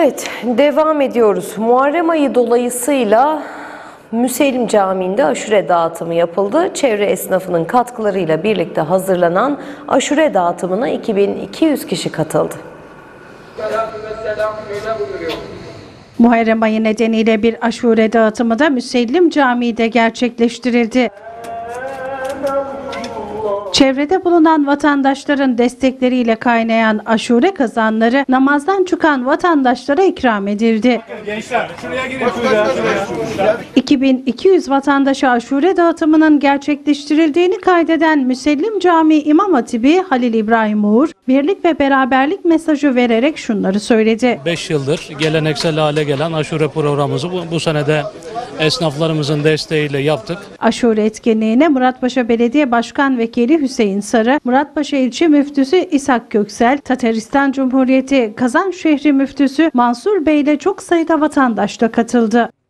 Evet, devam ediyoruz. Muharrem ayı dolayısıyla Müsellim Camii'nde aşure dağıtımı yapıldı. Çevre esnafının katkılarıyla birlikte hazırlanan aşure dağıtımına 2200 kişi katıldı. Muharrem ayı nedeniyle bir aşure dağıtımı da Müsellim Camii'de gerçekleştirildi. Çevrede bulunan vatandaşların destekleriyle kaynayan aşure kazanları namazdan çıkan vatandaşlara ikram edildi. Gençler şuraya girin şuraya. 2200 vatandaşa aşure dağıtımının gerçekleştirildiğini kaydeden Müsellim Camii İmam Hatibi Halil İbrahim Uğur, birlik ve beraberlik mesajı vererek şunları söyledi. 5 yıldır geleneksel hale gelen aşure programımızı bu sene de esnaflarımızın desteğiyle yaptık. Aşure etkinliğine Muratpaşa Belediye Başkan Vekili Hüseyin Sarı, Muratpaşa İlçe Müftüsü İshak Göksel, Tataristan Cumhuriyeti Kazan Şehri Müftüsü Mansur Bey ile çok sayıda vatandaş da katıldı.